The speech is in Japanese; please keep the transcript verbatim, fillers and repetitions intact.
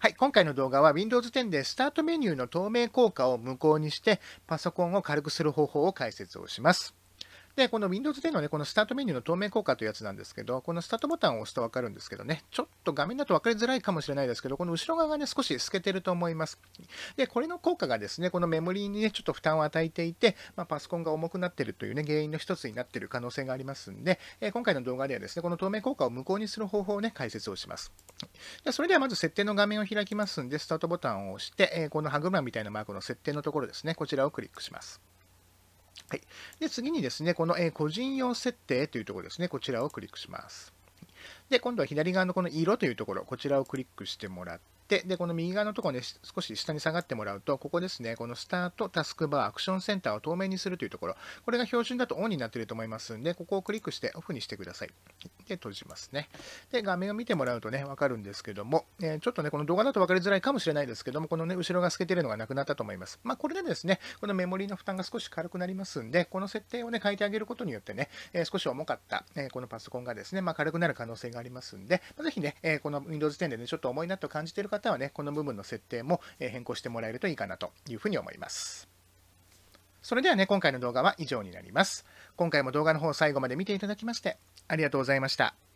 はい、今回の動画は ウィンドウズテン でスタートメニューの透明効果を無効にしてパソコンを軽くする方法を解説をします。で、この ウィンドウズテン のね、このスタートメニューの透明効果というやつなんですけど、このスタートボタンを押すとわかるんですけどね、ちょっと画面だと分かりづらいかもしれないですけど、この後ろ側がね、少し透けてると思います。で、これの効果がですね、このメモリーにね、ちょっと負担を与えていて、まあ、パソコンが重くなっているというね、原因の一つになっている可能性がありますんで、えー今回の動画ではですね、この透明効果を無効にする方法をね、解説をします。でそれではまず設定の画面を開きますんで、スタートボタンを押して、えーこの歯車みたいなマークの設定のところですね、こちらをクリックします。はい、で次にですね、この、えー個人用設定というところですね、こちらをクリックします。で、今度は左側のこの色というところ、こちらをクリックしてもらって、で、この右側のところね、少し下に下がってもらうと、ここですね、このスタート、タスクバー、アクションセンターを透明にするというところ、これが標準だとオンになっていると思いますんで、ここをクリックしてオフにしてください。で、閉じますね。で、画面を見てもらうとね、わかるんですけども、えーちょっとね、この動画だと分かりづらいかもしれないですけども、このね、後ろが透けているのがなくなったと思います。まあ、これでですね、このメモリーの負担が少し軽くなりますんで、この設定をね、変えてあげることによってね、えー少し重かった、えーこのパソコンがですね、まあ、軽くなる可能性がありますんで、まあぜひね、えーこの ウィンドウズテン でね、ちょっと重いなと感じている方はね、この部分の設定もえー変更してもらえるといいかなというふうに思います。それではね、今回の動画は以上になります。今回も動画の方最後まで見ていただきまして、ありがとうございました。